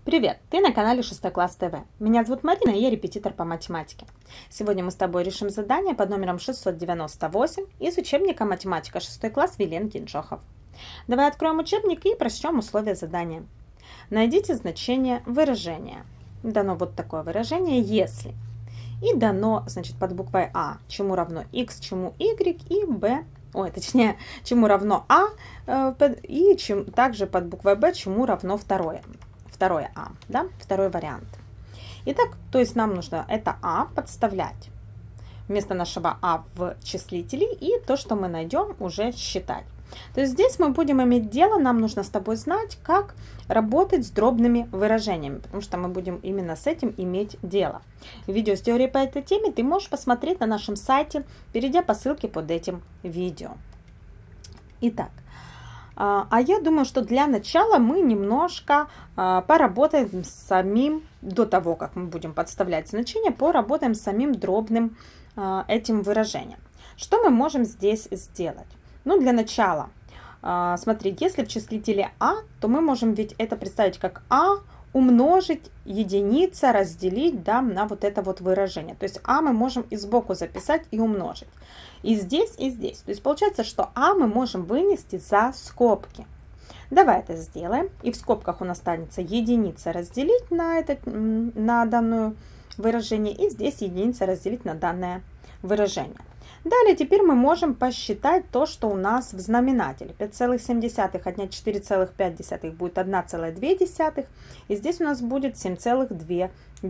Привет! Ты на канале 6 класс ТВ. Меня зовут Марина, и я репетитор по математике. Сегодня мы с тобой решим задание под номером 698 из учебника «Математика 6 класс» Вилен Кинжохов. Давай откроем учебник и прочтем условия задания. Найдите значение выражения. Дано вот такое выражение «если». И дано, значит, под буквой А, чему равно x, чему y, и b, чему равно А, и также под буквой b, чему равно второе А, да, второй вариант. Итак, то есть нам нужно это А подставлять вместо нашего А в числители и то, что мы найдем, уже считать. То есть здесь мы будем иметь дело, нам нужно с тобой знать, как работать с дробными выражениями, потому что мы будем именно с этим иметь дело. Видео с теорией по этой теме ты можешь посмотреть на нашем сайте, перейдя по ссылке под этим видео. Итак, а я думаю, что для начала мы немножко поработаем с самим, до того, как мы будем подставлять значение, поработаем с самим дробным этим выражением. Что мы можем здесь сделать? Ну, для начала, смотри, если в числителе А, то мы можем ведь это представить как А умножить единица, разделить, да, на вот это вот выражение. То есть А мы можем и сбоку записать и умножить. И здесь, и здесь. То есть получается, что А мы можем вынести за скобки. Давай это сделаем. И в скобках у нас останется единица разделить на данное выражение. И здесь единица разделить на данное выражение. Далее теперь мы можем посчитать то, что у нас в знаменателе. 5,7 отнять 4,5 будет 1,2. И здесь у нас будет 7,2.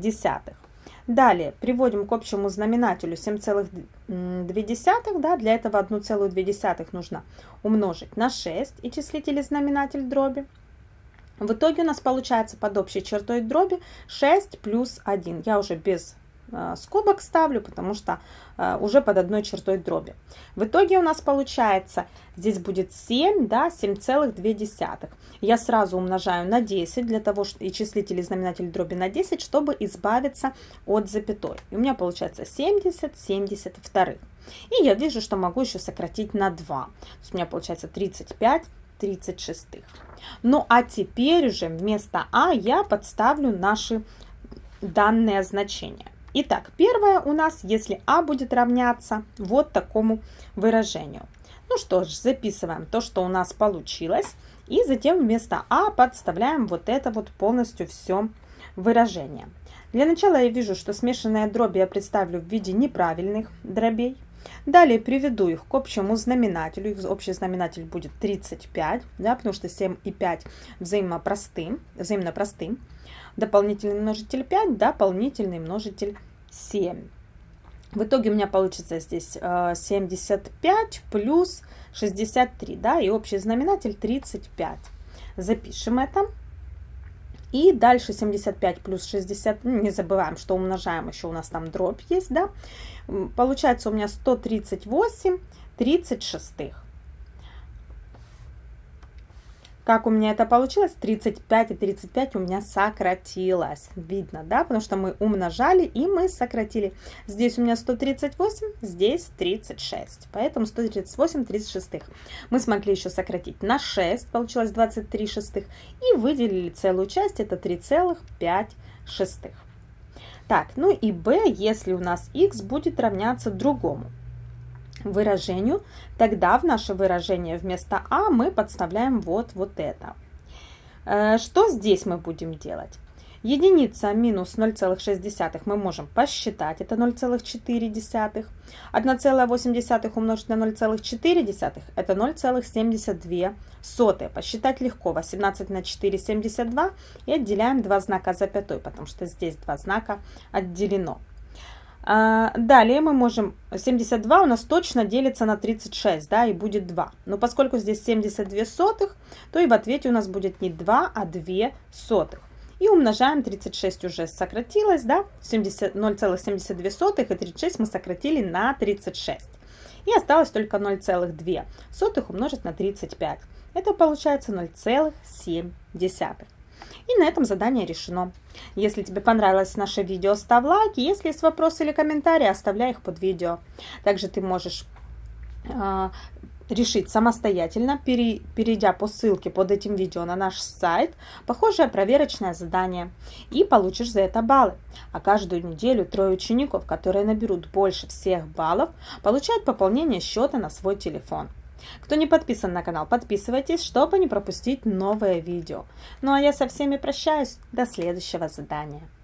Далее приводим к общему знаменателю 7,2. Да, для этого 1,2 нужно умножить на 6 и числитель и знаменатель дроби. В итоге у нас получается под общей чертой дроби 6 плюс 1. Я уже без скобок ставлю, потому что уже под одной чертой дроби. В итоге у нас получается, здесь будет 7, да, 7,2. Я сразу умножаю на 10, для того, что и числитель и знаменатель дроби на 10, чтобы избавиться от запятой. И у меня получается 70, 72. И я вижу, что могу еще сократить на 2. То есть у меня получается 35, 36. Ну а теперь уже вместо А я подставлю наши данные значения. Итак, первое у нас, если А будет равняться вот такому выражению. Ну что ж, записываем то, что у нас получилось. И затем вместо А подставляем вот это вот полностью все выражение. Для начала я вижу, что смешанные дроби я представлю в виде неправильных дробей. Далее приведу их к общему знаменателю. Их общий знаменатель будет 35, да, потому что 7 и 5 взаимно просты. Дополнительный множитель 5, дополнительный множитель 7. В итоге у меня получится здесь 75 плюс 63, да, и общий знаменатель 35. Запишем это. И дальше 75 плюс 60, не забываем, что умножаем, еще у нас там дробь есть, да. Получается у меня 138 36. Как у меня это получилось? 35 и 35 у меня сократилось. Видно, да? Потому что мы умножали и мы сократили. Здесь у меня 138, здесь 36. Поэтому 138 36. Мы смогли еще сократить на 6. Получилось 23 шестых. И выделили целую часть. Это 3,5 шестых. Так, ну и b, если у нас x будет равняться другому выражению, тогда в наше выражение вместо А мы подставляем вот это. Что здесь мы будем делать? Единица минус 0,6 мы можем посчитать, это 0,4. 1,8 умножить на 0,4, это 0,72. Посчитать легко, 18 на 4, 72. И отделяем два знака запятой, потому что здесь два знака отделено. Далее мы можем, 72 у нас точно делится на 36, да, и будет 2. Но поскольку здесь 72 сотых, то и в ответе у нас будет не 2, а 2 сотых. И умножаем, 36 уже сократилось, да, 0,72 и 36 мы сократили на 36. И осталось только 0,2 умножить на 35. Это получается 0,7. И на этом задание решено. Если тебе понравилось наше видео, ставь лайк. Если есть вопросы или комментарии, оставляй их под видео. Также ты можешь решить самостоятельно, перейдя по ссылке под этим видео на наш сайт, похожее проверочное задание, и получишь за это баллы. А каждую неделю 3 учеников, которые наберут больше всех баллов, получают пополнение счета на свой телефон. Кто не подписан на канал, подписывайтесь, чтобы не пропустить новые видео. Ну а я со всеми прощаюсь. До следующего задания.